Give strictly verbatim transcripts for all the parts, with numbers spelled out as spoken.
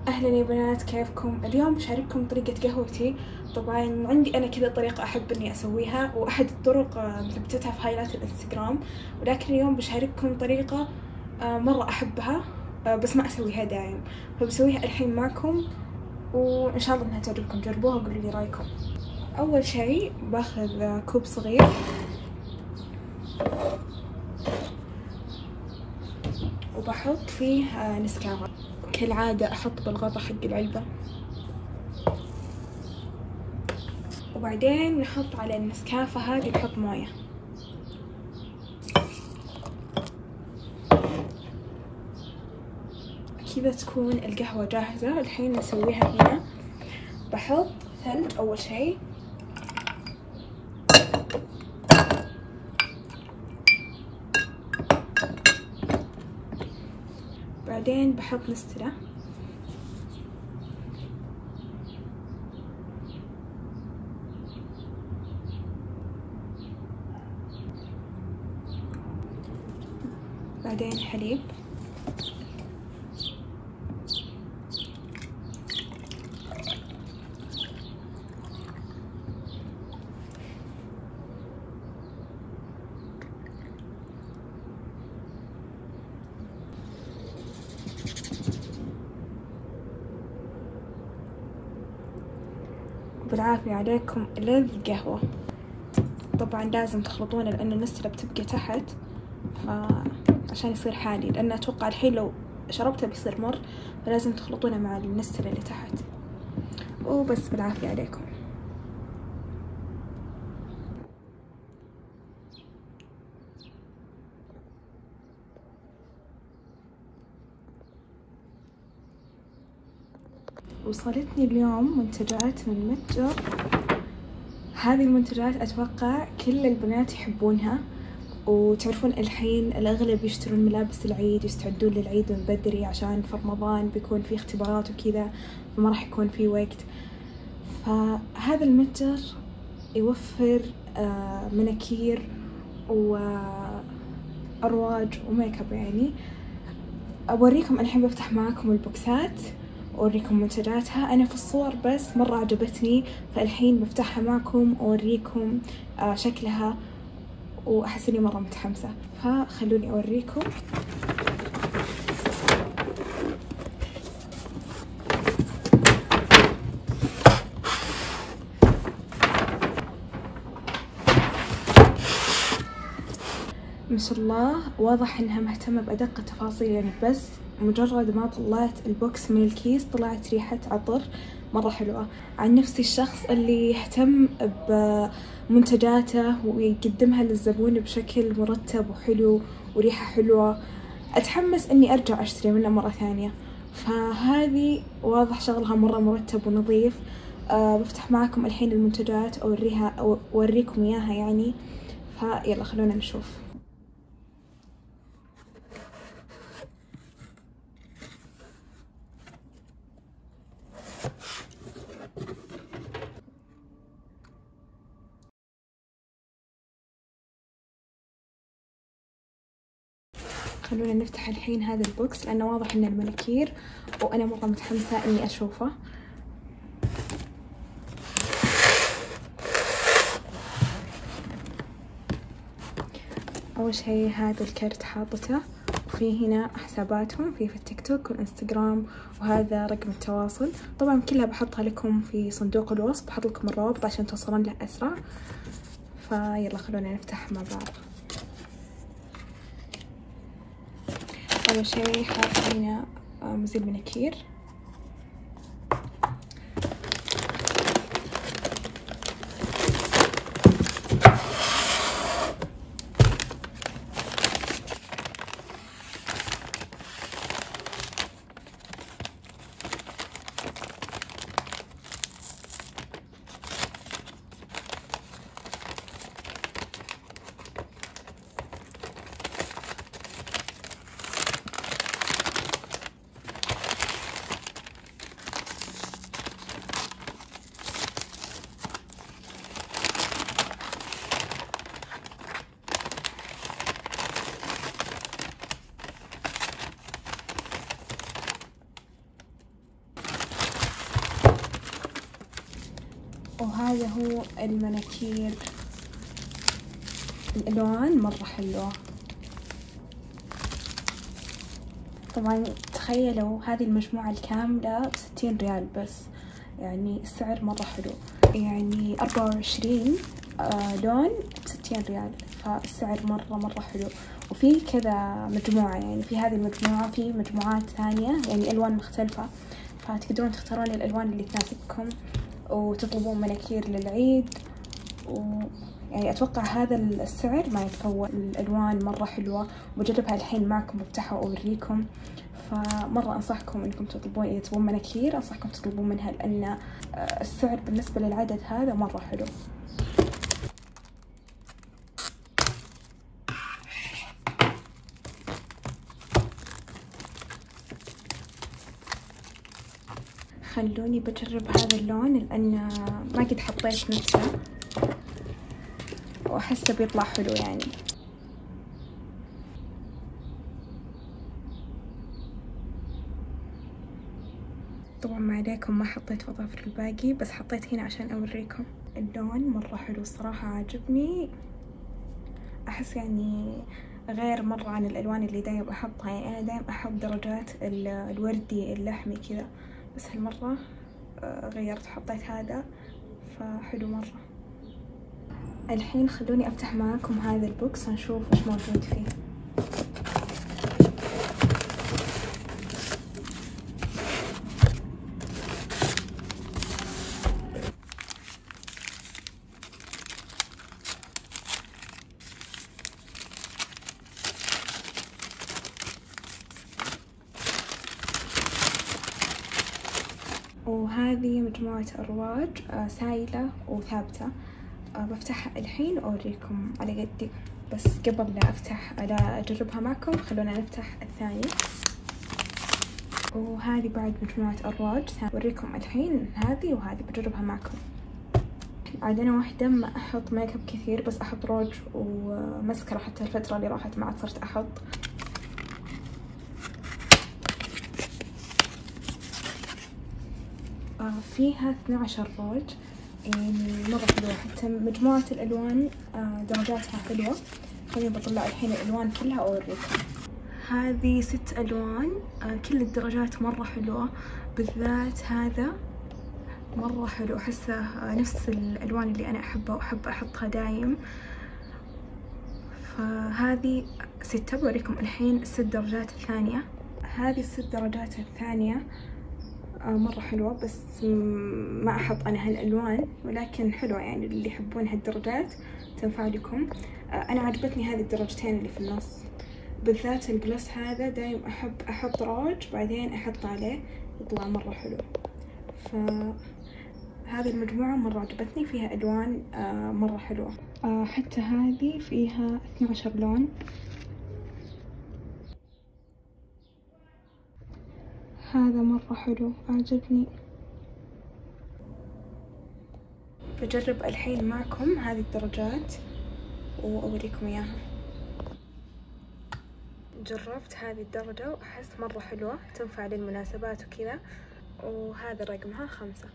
أهلا يا بنات، كيفكم؟ اليوم بشارككم طريقة قهوتي. طبعا عندي أنا كذا طريقة أحب إني أسويها، وأحد الطرق مثبتتها في هايلايت الإنستغرام، ولكن اليوم بشارككم طريقة مرة أحبها بس ما أسويها دايم، فبسويها الحين معكم وإن شاء الله إنها تعجبكم. جربوها وقولوا لي رأيكم. أول شيء باخذ كوب صغير وبحط فيه نسكافيه، كالعادة أحط بالغطا حق العلبة، وبعدين نحط على النسكافة هذه نحط موية. كذا تكون القهوة جاهزة. الحين نسويها هنا. بحط ثلج أول شيء، بعدين بحط نسترة، بعدين حليب، بالعافية عليكم لذ قهوة. طبعا لازم تخلطونه لأن النسترة بتبقى تحت، فعشان يصير حالي، لأن أتوقع الحين لو شربته بيصير مر، فلازم تخلطونه مع النسترة اللي تحت. وبس بالعافية عليكم. وصلتني اليوم منتجات من متجر. هذه المنتجات أتوقع كل البنات يحبونها، وتعرفون الحين الأغلب يشترون ملابس العيد، يستعدون للعيد من بدري عشان في رمضان بيكون في اختبارات وكذا، فما راح يكون في وقت. فهذا المتجر يوفر مناكير وأرواج وميك اب. يعني أوريكم الحين، بفتح معاكم البوكسات وأوريكم منتجاتها. أنا في الصور بس مرة عجبتني، فالحين بفتحها معكم وأوريكم شكلها، وأحس إني مرة متحمسة، فخلوني أوريكم. ما شاء الله، واضح إنها مهتمة بأدق التفاصيل. يعني بس مجرد ما طلعت البوكس من الكيس طلعت ريحة عطر مرة حلوة. عن نفسي الشخص اللي يهتم بمنتجاته ويقدمها للزبون بشكل مرتب وحلو وريحة حلوة، أتحمس إني أرجع أشتري منه مرة ثانية. فهذه واضح شغلها مرة مرتب ونظيف. أه بفتح معكم الحين المنتجات أوريها أو أوريكم إياها يعني. فيلا خلونا نشوف. خلونا نفتح الحين هذا البوكس لأنه واضح إنه المناكير، وأنا مرة متحمسة إني أشوفه. أول شيء هذا الكرت حاطته، وفي هنا حساباتهم في في التيك توك والإنستغرام، وهذا رقم التواصل. طبعا كلها بحطها لكم في صندوق الوصف، بحط لكم الروابط عشان توصلون له أسرع. فيلا خلونا نفتح مع بعض. أول شيء حاط هنا مزيل مناكير، وهذا هو المناكير. الألوان مرة حلوة. طبعا تخيلوا هذه المجموعة الكاملة بستين ريال بس، يعني السعر مرة حلو، يعني أربعة وعشرين آه لون بستين ريال، فالسعر مرة مرة حلو. وفي كذا مجموعة، يعني في هذه المجموعة في مجموعات ثانية يعني ألوان مختلفة، فتقدرون تختارون الألوان اللي تناسبكم وتطلبون مناكير للعيد. ويعني أتوقع هذا السعر ما يتفوت. الألوان مرة حلوة وبجربها الحين معكم، بفتحها وأوريكم. فمرة أنصحكم إنكم تطلبون، إذا تبون مناكير أنصحكم تطلبون منها، لأن السعر بالنسبة للعدد هذا مرة حلو. خلوني بجرب هذا اللون لأن ما قد حطيت نفسه وأحسه بيطلع حلو يعني. طبعا ما عليكم ما حطيت وظافر الباقي، بس حطيت هنا عشان أوريكم. اللون مرة حلو الصراحة، عاجبني. أحس يعني غير مرة عن الألوان اللي دايم أحطها، يعني أنا دايم أحط درجات الوردي اللحمي كذا، بس هالمرة غيرت حطيت هذا، فحلو مرة. الحين خلوني أفتح معاكم هذا البوكس ونشوف وش موجود فيه. وهذه مجموعة أرواج سايلة وثابتة. بفتحها الحين وأوريكم على قدي، بس قبل لا أفتح لا أجربها معكم خلونا نفتح الثاني. وهذه بعد مجموعة أرواج، أوريكم الحين هذه وهذه بجربها معكم. عاد أنا واحدة ما أحط ميك اب كثير، بس أحط روج ومسكرة، حتى الفترة اللي راحت ما عاد صرت أحط. فيها اثني عشر روج، يعني مرة حلوة، حتى مجموعة الألوان درجاتها حلوة. خليني بطلع الحين الألوان كلها أوريكم. هذه ست ألوان، كل الدرجات مرة حلوة، بالذات هذا مرة حلو، أحسه نفس الألوان اللي أنا أحبها وأحب أحطها دايم. فهذه ستة، بوريكم الحين الست درجات الثانية. هذه الست درجات الثانية مرة حلوة، بس ما أحط أنا هالألوان، ولكن حلوة يعني اللي يحبون هالدرجات تنفع لكم. أنا عجبتني هذه الدرجتين اللي في النص، بالذات الجلوس هذا دايم أحب أحط روج بعدين أحط عليه يطلع مرة حلو. فهذه المجموعة مرة عجبتني، فيها ألوان مرة حلوة. حتى هذه فيها اثني عشر لون. هذا مرة حلو عجبني. بجرب الحين معكم هذه الدرجات وأوريكم إياها. جربت هذه الدرجة وأحس مرة حلوة، تنفع للمناسبات وكذا، وهذا رقمها خمسة.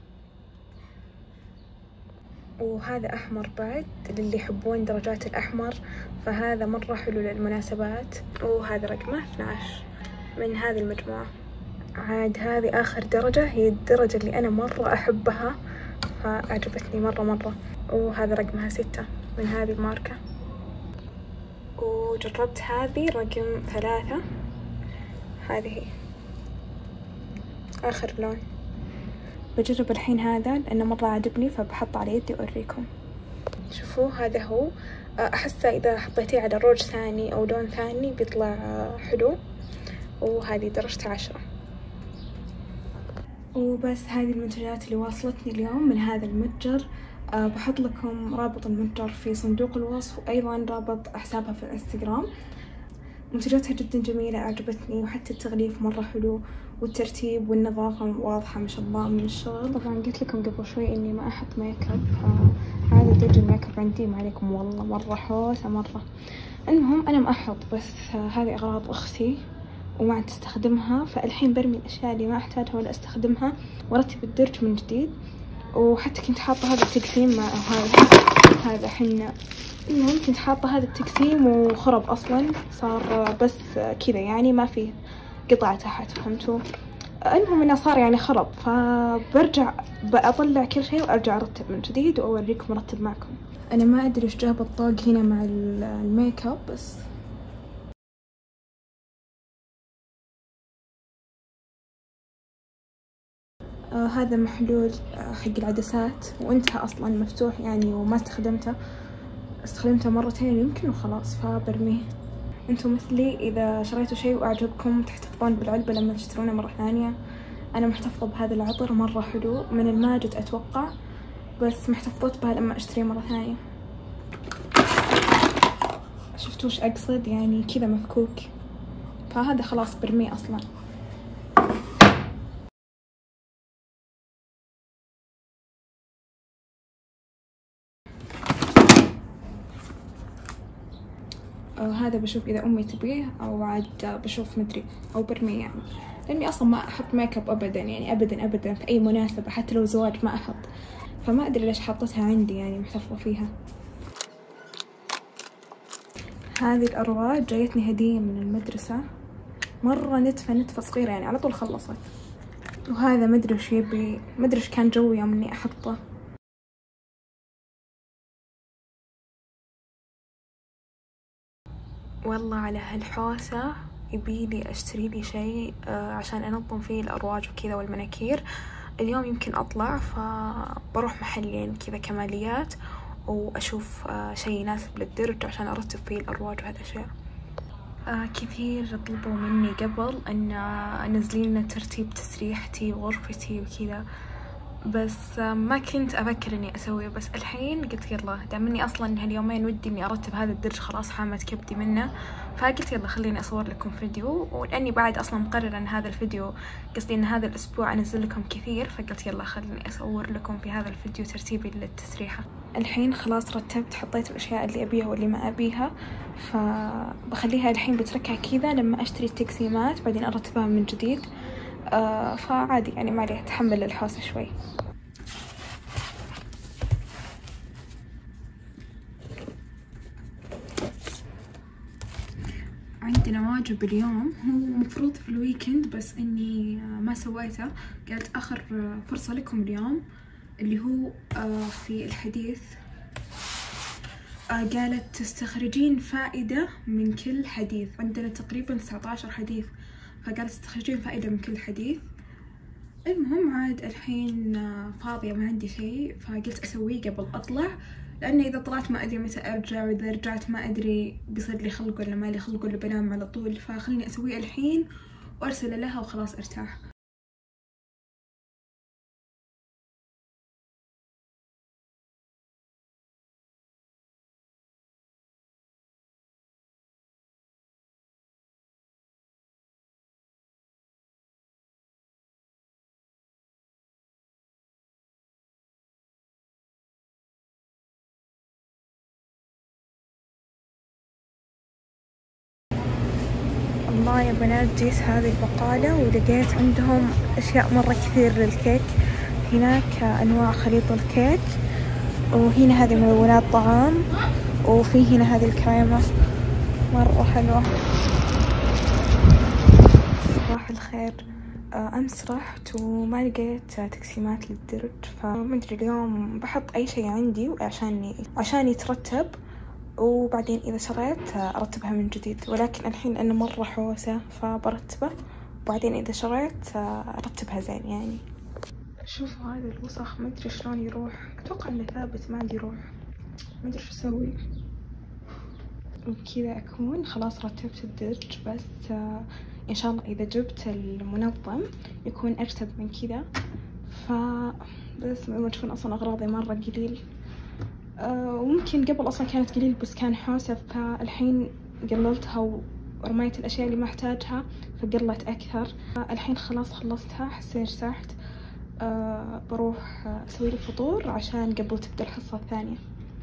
وهذا أحمر بعد للي يحبون درجات الأحمر، فهذا مرة حلو للمناسبات، وهذا رقمه اثني عشر من هذه المجموعة. عاد هذه آخر درجة، هي الدرجة اللي أنا مرة أحبها، فأعجبتني مرة مرة. وهذا رقمها ستة من هذه الماركة. وجربت هذه رقم ثلاثة، هذه آخر لون. بجرب الحين هذا لأنه مرة عجبني، فبحط على يدي أوريكم. شوفوا هذا هو، أحسه إذا حطيتيه على روج ثاني أو لون ثاني بيطلع حلو. وهذه درجة عشرة. وبس هذه المنتجات اللي واصلتني اليوم من هذا المتجر. أه بحط لكم رابط المتجر في صندوق الوصف، وأيضا رابط حسابها في الانستغرام. منتجاتها جدا جميلة عجبتني، وحتى التغليف مرة حلو، والترتيب والنظافة واضحة ما شاء الله من الشغل. طبعا قلت لكم قبل شوي إني ما أحط ميك اب، فهذا درج الميك اب عندي ما عليكم والله مرة حوسة مرة. المهم أنا ما أحط، بس هذه أغراض أختي وما عاد تستخدمها، فالحين برمي الأشياء اللي ما أحتاجها ولا أستخدمها وأرتب الدرج من جديد. وحتى كنت حاطة هذا التقسيم مع هذا هذا حنا. المهم كنت حاطة هذا التقسيم وخرب أصلا، صار بس كذا يعني ما فيه قطعة تحت، فهمتوا؟ المهم إنه صار يعني خرب، فبرجع بأطلع كل شيء وأرجع أرتب من جديد وأوريكم مرتب معكم. أنا ما أدري إيش جاب الطاق هنا مع الميك اب، بس آه هذا محلول آه حق العدسات، وانتهى أصلا مفتوح يعني وما استخدمته، استخدمته مرتين يمكن وخلاص فبرميه. انتم مثلي إذا شريتوا شيء وأعجبكم تحتفظون بالعلبة لما تشترونه مرة ثانية. أنا محتفظة بهذا العطر مرة حلو من الماجد أتوقع، بس محتفظت بها لما أشتريه مرة ثانية. شفتوا وش أقصد؟ يعني كذا مفكوك، فهذا خلاص برميه أصلا. أو هذا بشوف إذا أمي تبيه، أو عاد بشوف مدري، أو برميه يعني، لأني أصلا ما أحط ميك اب أبدا يعني، أبدا أبدا في أي مناسبة، حتى لو زواج ما أحط، فما أدري ليش حطيتها عندي يعني محتفظة فيها. هذه الأرواج جايتني هدية من المدرسة، مرة نتفة نتفة صغيرة يعني على طول خلصت. وهذا مدري وش يبي، مدري وش كان جوي يوم إني أحطه. والله على هالحوسة يبيلي أشتري لي شيء عشان أنظم فيه الأرواج وكذا والمناكير. اليوم يمكن أطلع فبروح محل يعني كذا كماليات وأشوف شيء يناسب للدرج عشان أرتب فيه الأرواج وهالأشياء. كثير طلبوا مني قبل أن أنزل لنا ترتيب تسريحتي وغرفتي وكذا، بس ما كنت أفكر إني أسويه، بس الحين قلت يلا دام إني أصلا هاليومين ودي إني أرتب هذا الدرج خلاص حامت كبدي منه، فقلت يلا خليني أصور لكم فيديو. ولأني بعد أصلا مقررة إن هذا الفيديو قصدي إن هذا الأسبوع أنزل لكم كثير، فقلت يلا خليني أصور لكم في هذا الفيديو ترتيبي للتسريحة. الحين خلاص رتبت، حطيت الأشياء اللي أبيها واللي ما أبيها، فبخليها الحين بتركها كذا لما أشتري التقسيمات بعدين أرتبها من جديد. آه فعادي يعني ما عليه، أتحمل الحوسة شوي. عندنا واجب اليوم، هو مفروض في الويكند بس إني ما سويته، قالت آخر فرصة لكم اليوم اللي هو في الحديث. قالت تستخرجين فائدة من كل حديث، عندنا تقريبا تسعة عشر حديث، فقالت تستخرجين فائدة من كل حديث. المهم عاد الحين فاضية ما عندي شيء، فقلت أسويه قبل أطلع، لأن إذا طلعت ما أدري متى أرجع، وإذا رجعت ما أدري بيصير لي خلق ولا ما لي خلق ولا بنام على طول، فخلني أسويه الحين وأرسله لها وخلاص أرتاح. الله يا بنات، جيت هذه البقالة ولقيت عندهم أشياء مرة كثير للكيك. هناك أنواع خليط الكيك، وهنا هذه ملونات طعام، وفي هنا هذه الكريمة مرة حلوة. صباح الخير. أمس رحت وما لقيت تقسيمات للدرج، فمدري اليوم بحط أي شيء عندي عشان عشان يترتب، وبعدين إذا شريت أرتبها من جديد. ولكن الحين أنا مرة حوسة فبرتبه، وبعدين إذا شريت أرتبها زين يعني. شوفوا هذا الوسخ ما أدري شلون يروح، أتوقع إنه ثابت ما عندي روح، ما أدري شو أسوي. وبكذا أكون خلاص رتبت الدرج، بس إن شاء الله إذا جبت المنظم يكون أرتب من كذا. فبس ما تشوفون أصلا أغراضي مرة قليل، وممكن قبل أصلا كانت قليل بس كان حوسة، فالحين قللتها ورميت الأشياء اللي ما أحتاجها فقلت أكثر. الحين خلاص خلصتها، حسيت ارتحت. أه بروح أسوي لي فطور عشان قبل تبدأ الحصة الثانية.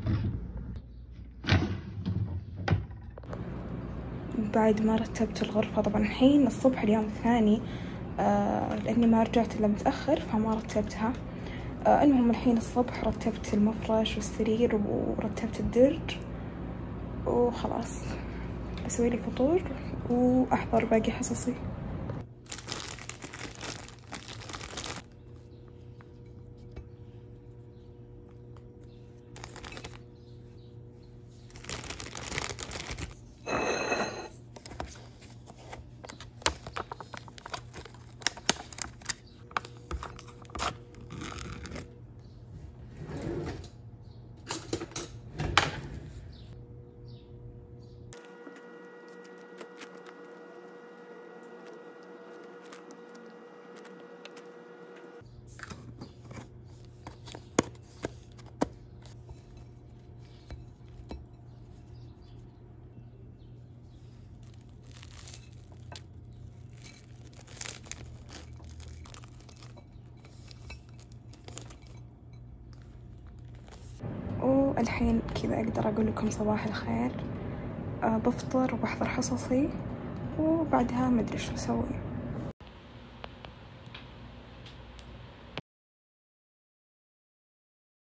بعد ما رتبت الغرفة، طبعا الحين الصبح اليوم الثاني، أه لأني ما رجعت إلا متأخر فما رتبتها. آه المهم الحين الصبح رتبت المفرش والسرير ورتبت الدرج وخلاص بسوي لي فطور وأحضر باقي حصصي. والحين كذا أقدر أقول لكم صباح الخير. أه بفطر وبحضر حصصي وبعدها مدري شو أسوي.